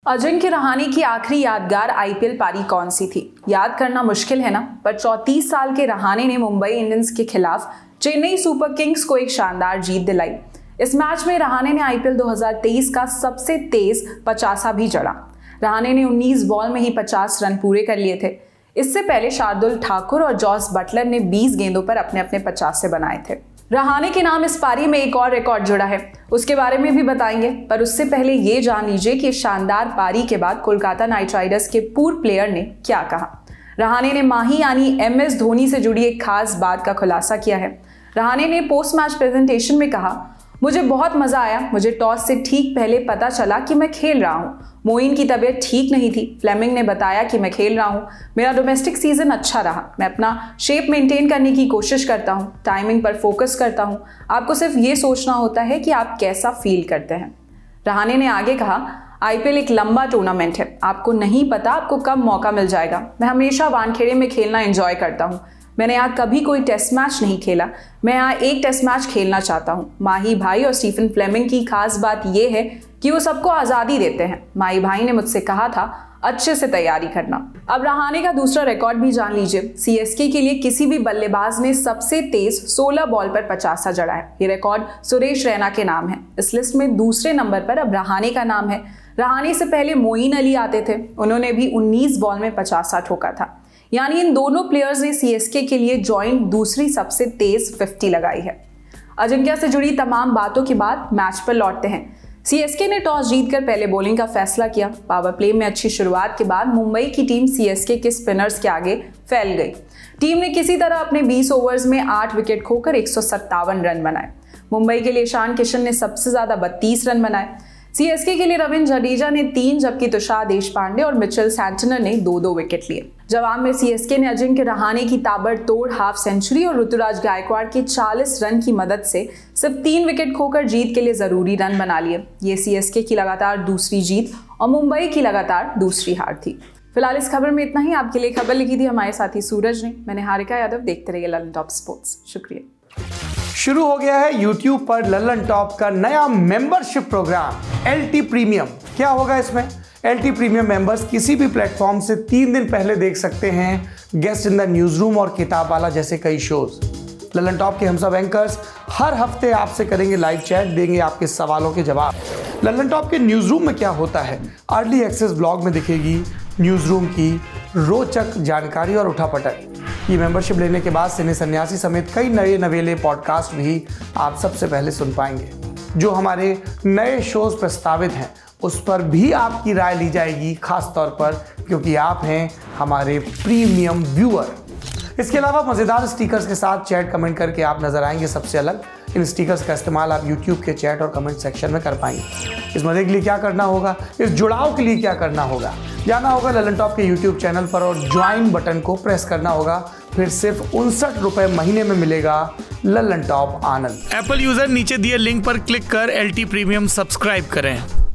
अजिंक्य रहाणे की आखिरी यादगार आईपीएल पारी कौन सी थी? याद करना मुश्किल है ना, पर 34 साल के रहाणे ने मुंबई इंडियंस के खिलाफ चेन्नई सुपर किंग्स को एक शानदार जीत दिलाई। इस मैच में रहाणे ने आईपीएल 2023 का सबसे तेज 50 भी जड़ा। रहाणे ने 19 बॉल में ही 50 रन पूरे कर लिए थे। इससे पहले शार्दुल ठाकुर और जॉस बटलर ने 20 गेंदों पर अपने अपने 50 बनाए थे। रहाणे के नाम इस पारी में एक और रिकॉर्ड जुड़ा है, उसके बारे में भी बताएंगे, पर उससे पहले ये जान लीजिए कि शानदार पारी के बाद कोलकाता नाइट राइडर्स के पूर्व प्लेयर ने क्या कहा। रहाणे ने माही यानी MS धोनी से जुड़ी एक खास बात का खुलासा किया है। रहाणे ने पोस्ट मैच प्रेजेंटेशन में कहा, मुझे बहुत मजा आया। मुझे टॉस से ठीक पहले पता चला कि मैं खेल रहा हूँ। मोइन की तबीयत ठीक नहीं थी। फ्लेमिंग ने बताया कि मैं खेल रहा हूँ। मेरा डोमेस्टिक सीजन अच्छा रहा। मैं अपना शेप मेंटेन करने की कोशिश करता हूँ, टाइमिंग पर फोकस करता हूँ। आपको सिर्फ ये सोचना होता है कि आप कैसा फील करते हैं। रहाणे ने आगे कहा, आईपीएल एक लंबा टूर्नामेंट है। आपको नहीं पता आपको कब मौका मिल जाएगा। मैं हमेशा वानखेड़े में खेलना एंजॉय करता हूँ। मैंने यहाँ कभी कोई टेस्ट मैच नहीं खेला। मैं यहाँ एक टेस्ट मैच खेलना चाहता हूँ। माही भाई और स्टीफन फ्लेमिंग की खास बात यह है कि वो सबको आज़ादी देते हैं। माही भाई ने मुझसे कहा था अच्छे से तैयारी करना। अब रहाणे का दूसरा रिकॉर्ड भी जान लीजिए। सीएसके के लिए किसी भी बल्लेबाज ने सबसे तेज 16 बॉल पर 50 जड़ा है। ये रिकॉर्ड सुरेश रैना के नाम है। इस लिस्ट में दूसरे नंबर पर अब रहाणे का नाम है। रहाणे से पहले मोइन अली आते थे, उन्होंने भी 19 बॉल में 50 ठोका था। यानी इन दोनों प्लेयर्स ने सीएसके के लिए जॉइंट दूसरी सबसे तेज 50 लगाई है। अजिंक्य से जुड़ी तमाम बातों के बाद मैच पर लौटते हैं। सीएसके ने टॉस जीतकर पहले बॉलिंग का फैसला किया। पावर प्ले में अच्छी शुरुआत के बाद मुंबई की टीम सीएसके के स्पिनर्स के आगे फैल गई। टीम ने किसी तरह अपने 20 ओवर्स में 8 विकेट खोकर 157 रन बनाए। मुंबई के लिए ईशान किशन ने सबसे ज्यादा 32 रन बनाए। सीएसके के लिए रविंद्र जडेजा ने 3 जबकि तुषार देशपांडे और मिचेल सैंटनर ने 2-2 विकेट लिए। जवाब में सीएसके ने अजिंक्य रहाणे की ताबड़तोड़ हाफ सेंचुरी और ऋतुराज गायकवाड़ के 40 रन की मदद से सिर्फ 3 विकेट खोकर जीत के लिए जरूरी रन बना लिए। ये सीएसके की लगातार दूसरी जीत और मुंबई की लगातार दूसरी हार थी। फिलहाल इस खबर में इतना ही। आपके लिए खबर लिखी थी हमारे साथी सूरज ने। मैंने हारिका यादव। देखते रहिए ललन टॉप स्पोर्ट्स। शुक्रिया। शुरू हो गया है YouTube पर ललन टॉप का नया मेंबरशिप प्रोग्राम LT प्रीमियम। क्या होगा इसमें? LT प्रीमियम मेंबर्स किसी भी प्लेटफॉर्म से 3 दिन पहले देख सकते हैं guest in the news room और किताब वाला जैसे कई शोज। ललन टॉप के हम सब एंकर्स हर हफ्ते आपसे करेंगे लाइव चैट, देंगे आपके सवालों के जवाब। ललन टॉप के न्यूज रूम में क्या होता है? अर्ली एक्सेस ब्लॉग में दिखेगी न्यूज रूम की रोचक जानकारी और उठापटक। ये मेंबरशिप लेने के बाद सिने सन्यासी समेत कई नए नवेले पॉडकास्ट भी आप सबसे पहले सुन पाएंगे। जो हमारे नए शोज प्रस्तावित हैं उस पर भी आपकी राय ली जाएगी, खास तौर पर क्योंकि आप हैं हमारे प्रीमियम व्यूअर। इसके अलावा मज़ेदार स्टिकर्स के साथ चैट कमेंट करके आप नजर आएंगे सबसे अलग। इन स्टिकर्स का इस्तेमाल आप YouTube के चैट और कमेंट सेक्शन में कर पाएंगे। इस मजे के लिए क्या करना होगा, इस जुड़ाव के लिए क्या करना होगा? जाना होगा ललन टॉप के YouTube चैनल पर और ज्वाइन बटन को प्रेस करना होगा। फिर सिर्फ 59 रुपए महीने में मिलेगा Lallantop Anand. Apple user नीचे दिए लिंक पर क्लिक कर LT प्रीमियम सब्सक्राइब करें।